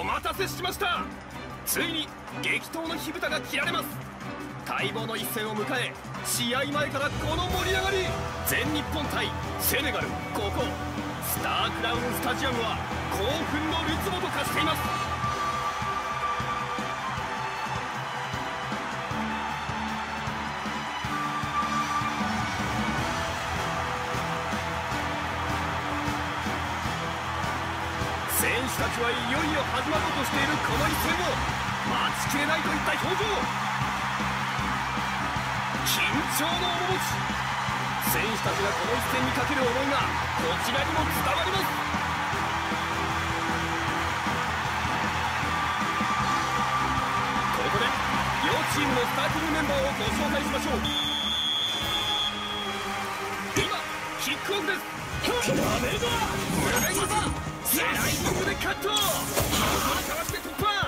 待たせしました。ついに激闘の火蓋が切られます。待望の一戦を迎え、試合前からこの盛り上がり。全日本対セネガル、ここスタークラウンスタジアムは興奮のるつぼと化しています。選手たちはいよいよ始まろうとしているこの一戦を待ちきれないといった表情。緊張の面持ち。選手たちがこの一戦にかける思いがこちらにも伝わります。ここで両チームのスターティングメンバーをご紹介しましょう。今キックオフです。ダメだ。スライディングでカット。かわして突破。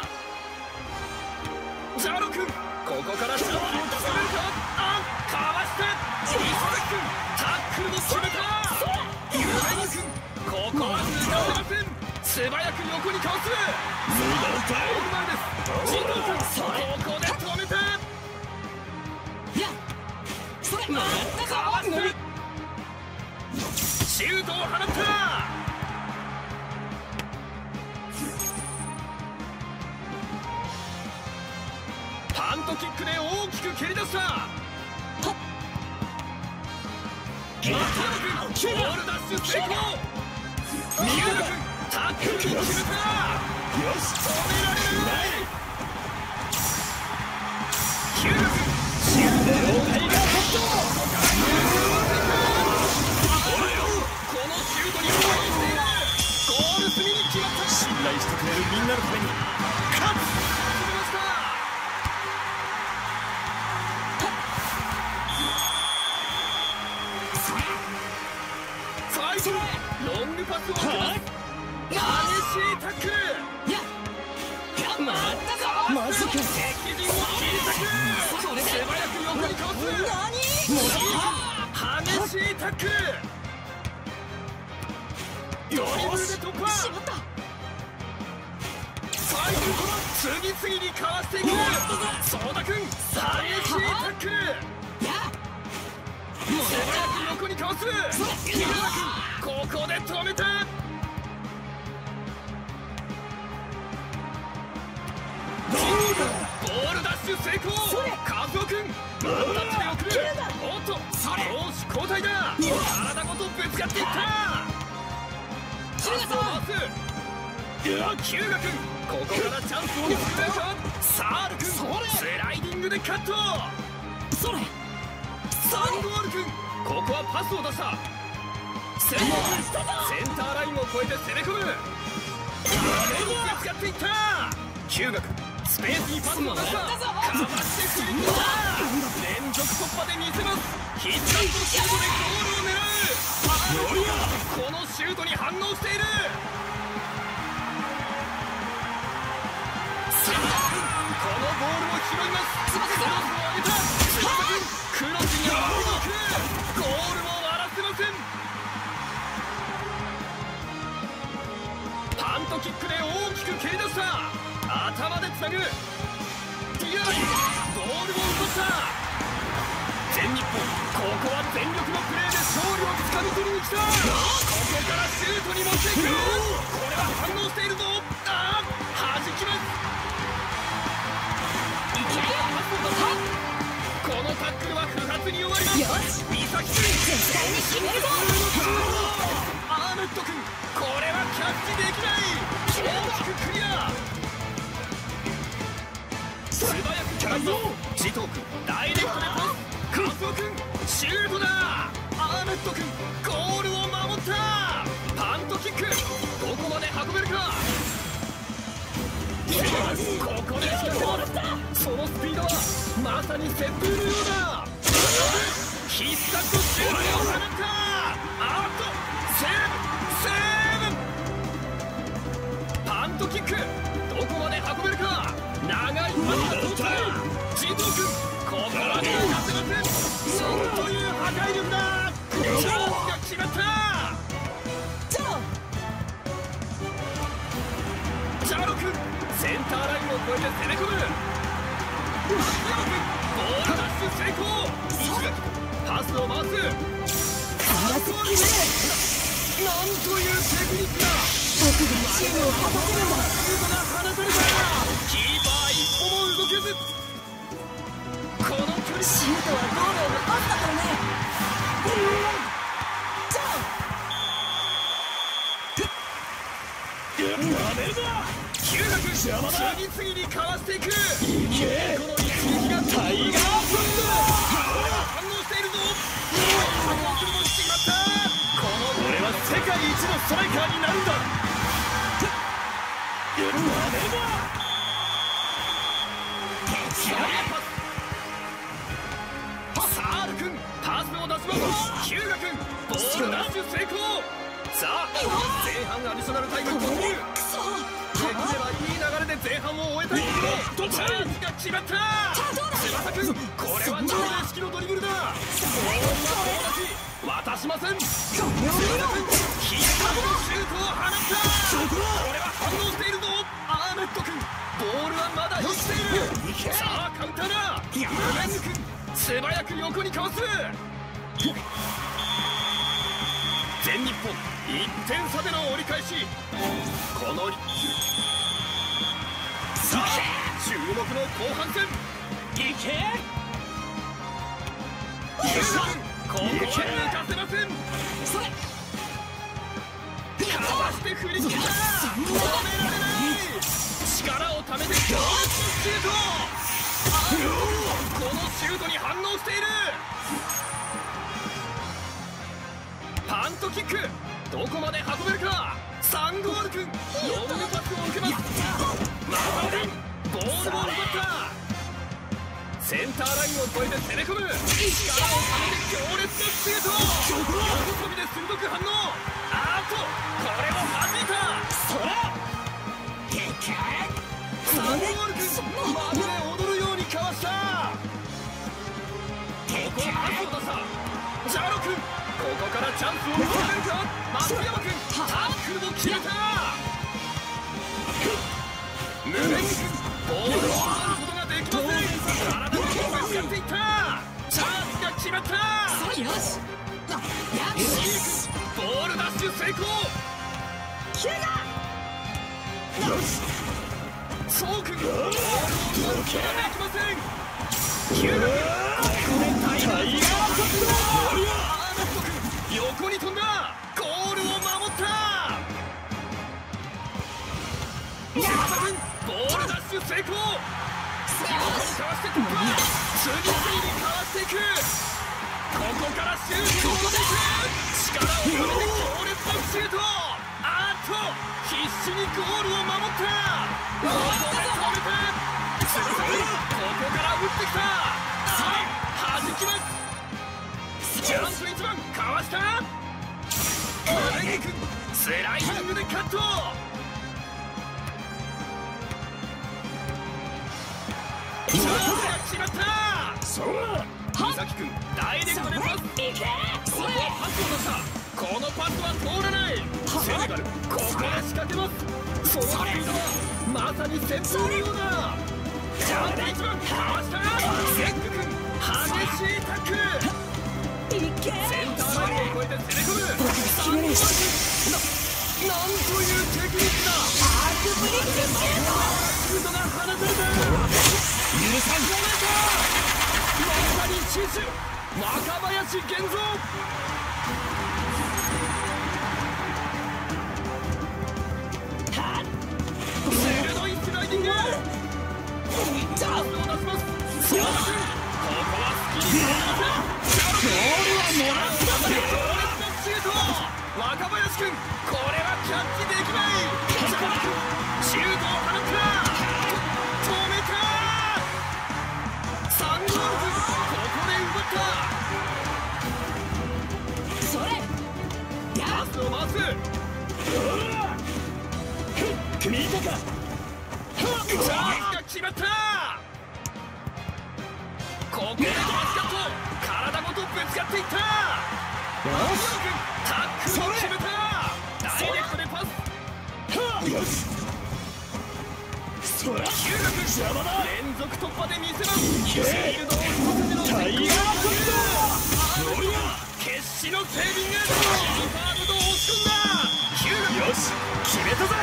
ジャロ君、ここからチャンスをつかめるか。かわして石崎君、タックルも決めた。ユダニ君、ここは抜かせません。素早く横にかわす。ゴール前です。ジト君、ここで止めた。かわしてシュートを放った。パントキックで大きく蹴り出した。松山君、ボールダッシュ成功。三浦君、タックルに決めた。よし、止められない。ヒュー君、シュートをこのシュートに応援している。ゴール隅に決まった。信頼してくれるみんなのために勝つ。ロングパスを受けます。激しいタックル。マジか。敵陣を切り裂く。素早く横にかわす。激しいタックル。ドリブルで突破。最後次々にかわしていく。ソーダ君、激しいタックル。素早く横にかわす。木村君、ここで止めた。ボールダッシュ成功。カズオ君、ワンタッチで送る。おっと、攻守交代だ。体ごとぶつかっていった。パスを回す。ヒューガ君、ここからチャンスを作れるか。サール君、スライディングでカット。サンゴール君、ここはパスを出した。センターラインを越えて攻め込む。ぶつかっていった。ヒューガ君、スペースにパスを出した。かわして振り切った。連続突破で見せます。必殺のシュートでゴールを狙う。このシュートに反応している。このボールを拾います。クロスを上げた。クロスに合わせゴールを割らせません。パントキックで大きく蹴り出した。頭でつなぐ。ディアライン、ボールを落とした。全日本、ここは全力のプレーで勝利をつかみ取りに来た。ここからシュートに持っていく。これは反応しているぞ。弾きます。このタックルは不発に終わります。よし、美咲君、絶対に決めるぞ。アーネット君、これはキャッチできない。大きくクリア。素早くキャラゾー。ジトー君、ダイレクトでパス。カズオ君、シュートだ。アーネット君、ゴールを守った。パントキック、どこまで運べるか。ここで決めます。そのスピードはまさに旋風のようだ。必殺のシュートを放った。セーブ。パントキック、どこまで運べるか。長いパスが通った。ジトー君、ここまで抜かせません。なんという破壊力だ。チャンスが決まった。ジャロ君、 越えて攻め込む。松山君ボールダッシュ成功。石垣君パスを回す。なんというテクニックだ。 僕がチームを勝たせるんだ。 シュートが放たれた。キーパー一歩も動けず。この距離シュートはゴールを残ったからね。 次々にかわしていく。この一撃がタイガーフンド。反応しているぞ。反応するもしまった。俺は世界一のストライカーになるんだ。さあル君パスを出します。ヒューガ君ボールダッシュ成功。さあ前半アディショナルタイム突入。できればいい流れで前半を終えたいけど、チャージが決まった。翼君これは超正式のドリブルだ。ボールは渡しません。翼君ヒーターのシュートを放った。これは反応しているぞ。アーメット君ボールはまだ生きている。さあカウンターだ。ムレング君素早く横にかわす。全日本1点差での折り返し。このさあ注目の後半戦。いけここは抜かせません。それかわして振り切った。止められない。力をためて強烈なシュート。このシュートに反応している。パントキックどこまで運べるか。サンゴール君ロングパスを受けます。ママリンボールを奪った。センターラインを越えて攻め込む。力をためて強烈なシュート。横跳びで鋭く反応。あっとこれを弾いた。サンゴール君まるで踊るようにかわした。ここはパスを出した。ジャロ君ここからチャンスを迎えるか。松山君タックルも決めた。ムレング君ボールを奪うことができません。体のキックを使っていった。チャージが決まった。 よしボールダッシュ成功。そうくんボールを奪うことができません。ヒューガ君ここでタイガー横に飛んだ。ゴールを守った。翼君ボールダッシュ成功。かわして突破。次々にかわしていく。ここからシュートを打っていく。力を込めて強烈なシュート。あっと必死にゴールを守った。ここで止めた。翼君ここから打ってきた。弾きます。ジャンプ1番かわした。ムレング君スライディングでカット。チャンスが決まった。美咲君ダイレクトでパス。ここはパスを出した。このパスは通らない。セネガルここで仕掛けます。そのスピードはまさに旋風のようだ。ジャンプ1番かわした。センク君激しいタックル。センターラインを越えて攻め込む。なんというテクニックだ。アークブリッジシュートが放たれた。許さんまさに知守若林源三。鋭いスライディング。チャンスを出します。相馬君ここはスキーにボールはもらう。強烈なシュート。若林君これはキャッチできない。ジャンプシュートを放った。止めた。サンゴール君ここで奪った。それパスを回す。見たか。チャージが決まった。ここでバスカット体ごとぶつかっていった。タックルを決めた。ダイレクトでパス。ヒューガ君速突破で見せます。シールドを一つでのタイヤー決死のセービングキーパーごと押し込んだ。よし決めたぜ。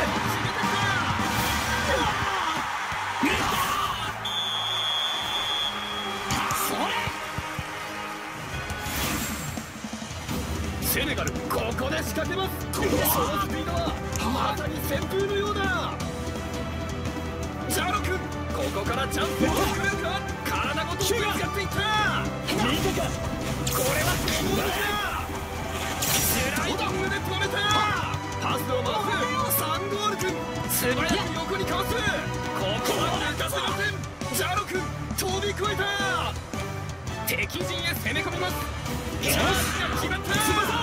セネガルここで仕掛けます。そのスピードはまさに旋風のようだ。ジャロ君ここからチャンスを作れるか。体ごとぶつかっていった。見てかこれはゴールだ。スライディングで止めた。パスを回すサンゴール君素早く横にかわす。ここは抜かせません。ジャロ君飛び越えた。敵陣へ攻め込みます。チャージが決まった。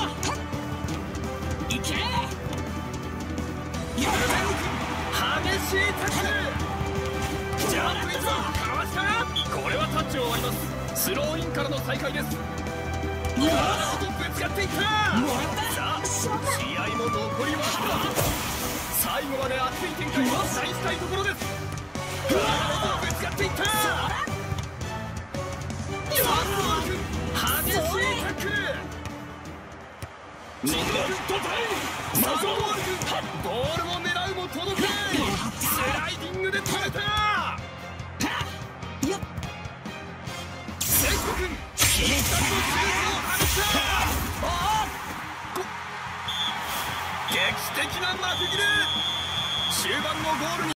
いけ激しいタックル。ジャンプインかわした。これはタッチを割ります。スローインからの再開です。体ごとぶつかっていった。さあ試合も残りわずか。最後まで熱い展開を期待したいところです。体ごとぶつかっていった。サンゴール君激しいタックル。サンゴール君ボールを狙うも届けない。スライディングで止めた。セッコ君必殺のシュートを放った。劇的な幕切れ。終盤のゴールに